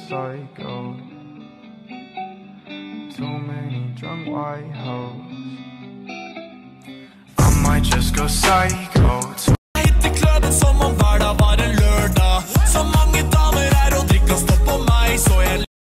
psycho. Too many drunk white hoes. I might just go psycho.